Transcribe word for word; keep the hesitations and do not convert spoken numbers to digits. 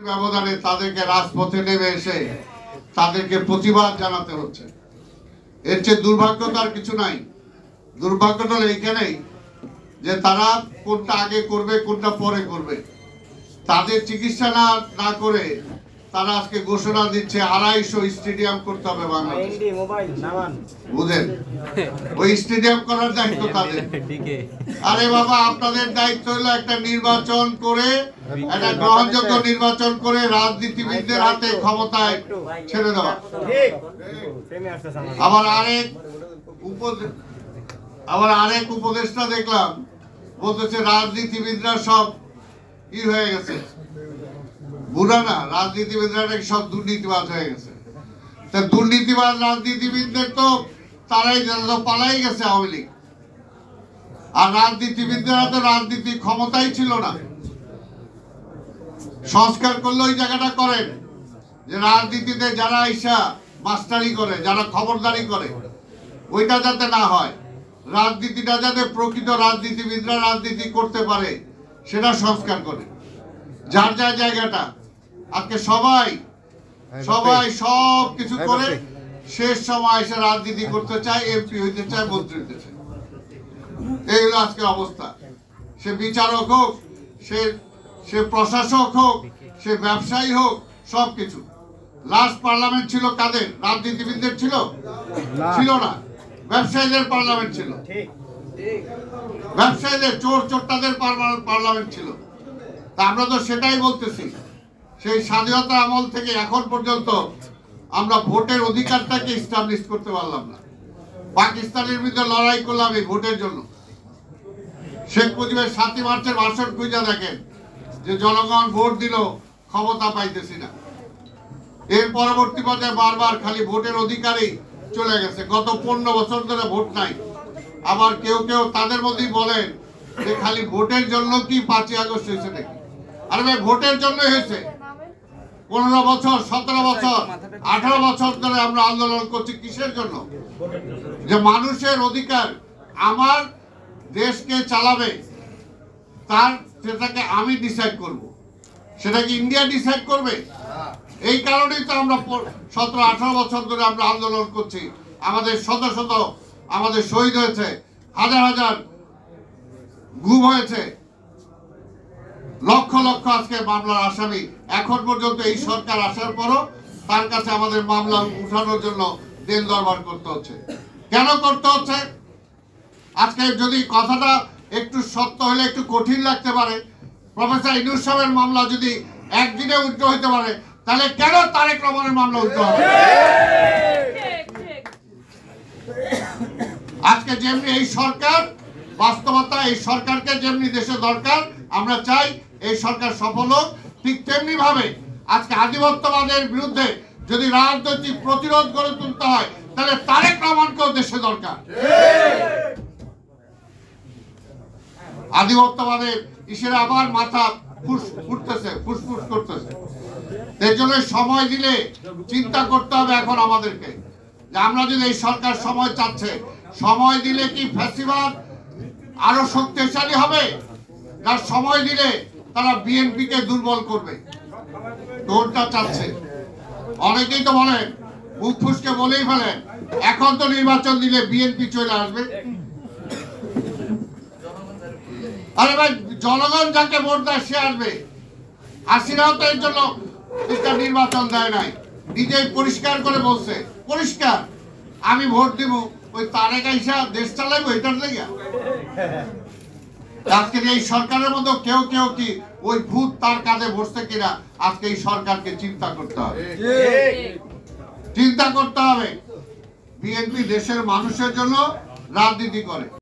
ব্যবধানে তাদেরকে রাজপথে নেমে এসে তাদেরকে প্রতিবাদ জানাতে হচ্ছে। এর চেয়ে দুর্ভাগ্য তার কিছু নাই। দুর্ভাগ্যটা এইখানেই যে তারা কোনটা আগে করবে কোনটা পরে করবে, তাদের চিকিৎসা না না করে তারা আজকে ঘোষণা দিচ্ছে আড়াইশো স্টেডিয়াম করতে হবে বাংলাদেশ। বুঝেন, ওই স্টেডিয়াম করার দায়িত্ব তাদের। আরে বাবা, আপনাদের দায়িত্ব হলো একটা নির্বাচন করে, একটা গ্রহণযোগ্য নির্বাচন করে রাজনীতিবিদদের হাতে ক্ষমতায় ছেড়ে দেওয়া। আবার আরেক আবার আরেক উপদেষ্টা দেখলাম বলতেছে রাজনীতিবিদরা সব ই হয়ে গেছে, বুড়া না, রাজনীতিবিদরা সব দুর্নীতিবাজ হয়ে গেছে। তা দুর্নীতিবাজ রাজনীতিবিদদের তো তারাই পালাই গেছে আওয়ামী লীগ, আর রাজনীতিবিদরা তো রাজনীতি ক্ষমতাই ছিল না। সংস্কার করলে ওই জায়গাটা করেন যে রাজনীতিতে যারা আইসা মাস্টারি করে, যারা খবরদারি করে, ওইটা যাতে না হয়, রাজনীতিটা যাতে প্রকৃত রাজনীতিবিদরা রাজনীতি করতে পারে সেটা সংস্কার করে। যার যার জায়গাটা আজকে সবাই সবাই সব কিছু করে শেষ সময় এসে রাজনীতি করতে চায়, এমপি হইতে চায়, মন্ত্রী হইতে চায়। এই হলো আজকের অবস্থা। সে বিচারক হোক, সে সে প্রশাসক হোক, সে ব্যবসায়ী হোক, সবকিছু। লাস্ট পার্লামেন্ট ছিল কাদের? রাজনীতিবিদদের ছিল? ছিল না, ব্যবসায়ীদের পার্লামেন্ট ছিল। ব্যবসায়ীদের, চোর চোরটাদের পার্লামেন্ট ছিল। তা আমরা তো সেটাই বলতেছি, সেই স্বাধীনতা আমল থেকে এখন পর্যন্ত আমরা ভোটের অধিকারটাকে এস্টাবলিশ করতে পারলাম না। পাকিস্তানের বিরুদ্ধে লড়াই করলাম এই ভোটের জন্য। শেখ মুজিবের সাতই মার্চের ভাষণ খুঁজে দেখেন যে জনগণ ভোট দিল, ক্ষমতা পাইতেছি না। এর পরবর্তী পর্যায়ে বারবার খালি ভোটের অধিকারই চলে গেছে। গত পনেরো বছর ধরে ভোট নাই। আবার কেউ কেউ তাদের মধ্যেই বলেন যে খালি ভোটের জন্য কি পাঁচই আগস্ট হয়েছে নাকি? আরে ভাই, ভোটের জন্যই হয়েছে। পনেরো বছর, সতেরো বছর, আঠারো বছর ধরে আমরা আন্দোলন করছি কিসের জন্য? যে মানুষের অধিকার, আমার দেশকে চালাবে তার, সেটাকে আমি ডিসাইড করব, সেটা কি ইন্ডিয়া ডিসাইড করবে? এই কারণেই তো আমরা সতেরো আঠারো বছর ধরে আমরা আন্দোলন করছি। আমাদের শত শত আমাদের শহীদ হয়েছে, হাজার হাজার গুম হয়েছে, লক্ষ লক্ষ আজকে মামলার আসামি। এখন পর্যন্ত এই সরকার আসার পরও তার কাছে আমাদের মামলা উঠানোর জন্য দেন দরবার করতে হচ্ছে। কেন করতে হচ্ছে? আজকে যদি কথাটা একটু সত্য হলে একটু কঠিন লাগতে পারে, প্রফেসর ইউনূস সাহেবের মামলা যদি একদিনে উঠতে হইতে পারে, তাহলে কেন তারেক রহমানের মামলা উঠতে হবে? আজকে যেমনি এই সরকার বাস্তবতা, এই সরকারকে যেমনি দেশে দরকার, আমরা চাই এই সরকার সফল হোক, ঠিক তেমনি ভাবে আজকে আধিপত্যবাদের বিরুদ্ধে যদি রাজনৈতিক প্রতিরোধ গড়ে তুলতে হয়, তাহলে তারেক রহমানকেও দেশে দরকার। আধিপত্যবাদের ইসের আবার মাথা ফুটতেছে, ফুসফুস করতেছে। এর জন্য সময় দিলে চিন্তা করতে হবে এখন আমাদেরকে যে আমরা যদি এই সরকার সময় চাচ্ছে, সময় দিলে কি ফ্যাসিবাদ আরো শক্তিশালী হবে, না সময় দিলে তারা বিএনপি কে দুর্বল করবে? কোনটা চাচ্ছে? অনেকেই তো বলেন, মুখ ফুসকে বলেই ফেলেন, এখন তো নির্বাচন দিলে বিএনপি চলে আসবে। আরে ভাই, জনগণ যাকে ভোট দেয় সে আসবে। হাসিনাও তো এর জন্য একটা নির্বাচন দেয় নাই, নিজেই পরিষ্কার করে বলছে, পরিষ্কার আমি ভোট দিব, ওই তারেক আইসা দেশ চালাইবো, এটার জায়গা। আজকে এই সরকারের মধ্যে কেউ কেউ কি ওই ভূত তার কাঁধে বসছে কিনা, আজকে এই সরকারকে চিন্তা করতে হবে, চিন্তা করতে হবে। বিএনপি দেশের মানুষের জন্য রাজনীতি করে।